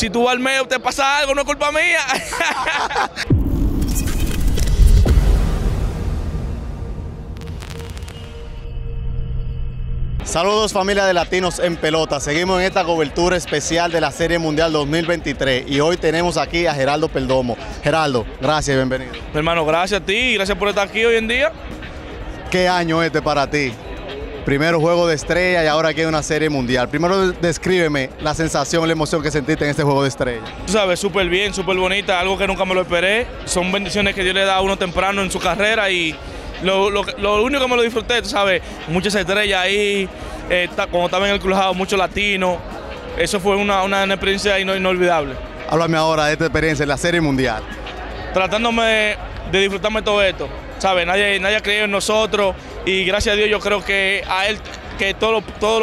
Si tú vas al medio, te pasa algo, no es culpa mía. Saludos familia de Latinos en Pelota, seguimos en esta cobertura especial de la Serie Mundial 2023 y hoy tenemos aquí a Geraldo Perdomo. Geraldo, gracias y bienvenido. Mi hermano, gracias a ti, gracias por estar aquí hoy en día. ¿Qué año este para ti? Primero juego de estrella y ahora aquí hay una Serie Mundial. Primero descríbeme la sensación, la emoción que sentiste en este juego de estrella. Tú sabes, súper bien, súper bonita, algo que nunca me lo esperé. Son bendiciones que Dios le da a uno temprano en su carrera y lo único que me lo disfruté, tú sabes, muchas estrellas ahí, como estaba en el cruzado, muchos latinos. Eso fue una experiencia inolvidable. Háblame ahora de esta experiencia en la Serie Mundial. Tratándome de disfrutarme todo esto, ¿sabes? Nadie ha creído en nosotros y gracias a Dios yo creo que a él que todo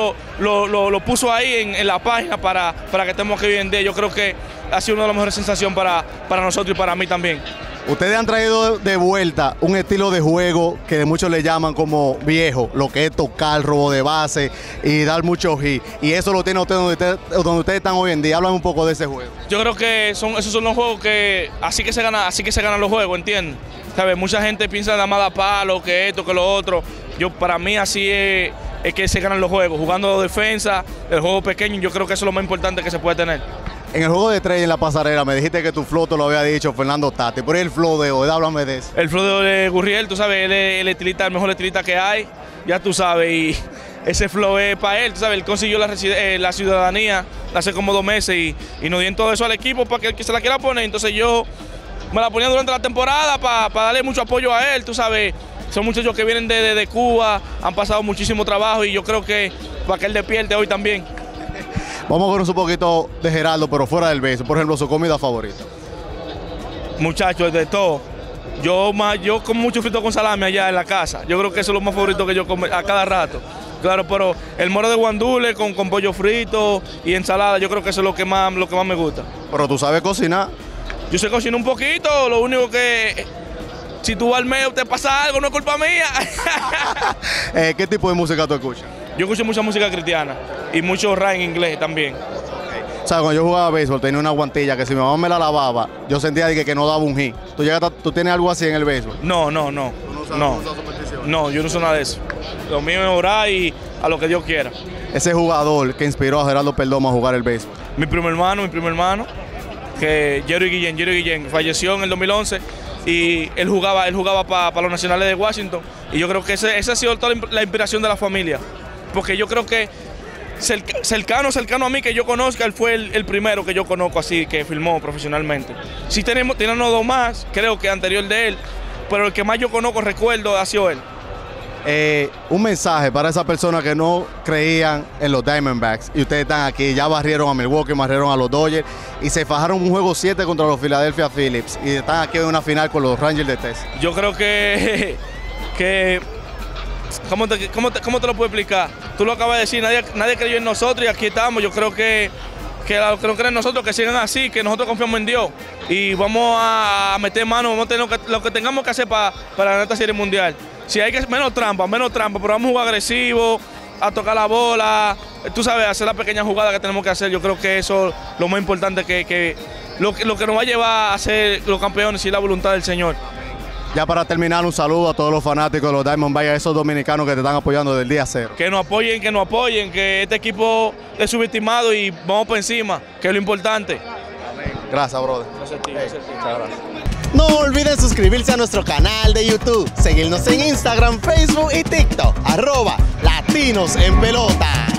lo puso ahí en la página para que estemos aquí hoy en día. Yo creo que ha sido una de las mejores sensaciones para nosotros y para mí también. Ustedes han traído de vuelta un estilo de juego que muchos le llaman como viejo, lo que es tocar, robo de base y dar mucho hit. Y eso lo tiene usted donde ustedes están hoy en día. Háblame un poco de ese juego. Yo creo que esos son los juegos que así que se ganan los juegos, ¿entiendes? ¿Sabes? Mucha gente piensa nada más a palo, que esto, que lo otro. Para mí así es que se ganan los juegos, jugando defensa, el juego pequeño. Yo creo que eso es lo más importante que se puede tener. En el juego de estrella en la pasarela me dijiste que tu flow te lo había dicho Fernando Tati, pero el flow de hoy, háblame de eso. El flow de Gurriel, tú sabes, él es el mejor estilista que hay, ya tú sabes, y ese flow es para él, tú sabes, él consiguió la ciudadanía hace como 2 meses y nos dieron todo eso al equipo para que el que se la quiera poner, entonces yo me la ponía durante la temporada para darle mucho apoyo a él, tú sabes, son muchachos que vienen de Cuba, han pasado muchísimo trabajo y yo creo que para que él despierte hoy también. Vamos a ver un poquito de Geraldo, pero fuera del beso. Por ejemplo, su comida favorita. Muchachos, de todo. Yo como mucho frito con salami allá en la casa. Yo creo que eso es lo más favorito que yo como a cada rato. Claro, pero el moro de guandule con pollo frito y ensalada, yo creo que eso es lo que más me gusta. Pero tú sabes cocinar. Yo sé cocinar un poquito, lo único que si tú vas al medio te pasa algo, no es culpa mía. ¿Qué tipo de música tú escuchas? Yo escucho mucha música cristiana y mucho rap en inglés también. ¿Sabes? Cuando yo jugaba béisbol tenía una guantilla que si mi mamá me la lavaba, yo sentía que no daba un hit. ¿Tú tienes algo así en el béisbol? No. ¿Tú no usas supersticiones? No, yo no uso nada de eso. Lo mío es orar y a lo que Dios quiera. Ese jugador que inspiró a Geraldo Perdomo a jugar el béisbol. Mi primo hermano, que Jerry Guillén, falleció en el 2011 y él jugaba para los Nacionales de Washington y yo creo que esa ha sido toda la inspiración de la familia. Porque yo creo que cercano a mí que yo conozca, él fue el primero que yo conozco así, que filmó profesionalmente. Sí tenemos 2 más, creo que anterior de él, pero el que más yo conozco, recuerdo, ha sido él. Un mensaje para esas personas que no creían en los Diamondbacks y ustedes están aquí, ya barrieron a Milwaukee, barrieron a los Dodgers y se fajaron un juego 7 contra los Philadelphia Phillies y están aquí en una final con los Rangers de Texas. Yo creo que ¿cómo te lo puedo explicar? Tú lo acabas de decir, nadie creyó en nosotros y aquí estamos. Yo creo que los que no creen en nosotros, que sigan así, que nosotros confiamos en Dios y vamos a meter mano, vamos a tener lo que tengamos que hacer para ganar esta Serie Mundial. Si hay que menos trampa, pero vamos a jugar agresivo, a tocar la bola, tú sabes, hacer la pequeña jugada que tenemos que hacer. Yo creo que eso es lo más importante, lo que nos va a llevar a ser los campeones y la voluntad del Señor. Ya para terminar, un saludo a todos los fanáticos de los Diamondbacks, a esos dominicanos que te están apoyando del día cero. Que nos apoyen, que este equipo es subestimado y vamos por encima, que es lo importante. Amén. Gracias, brother. Gracias a ti, gracias a ti. Muchas gracias. No olviden suscribirse a nuestro canal de YouTube, seguirnos en Instagram, Facebook y TikTok, @Latinos en Pelota.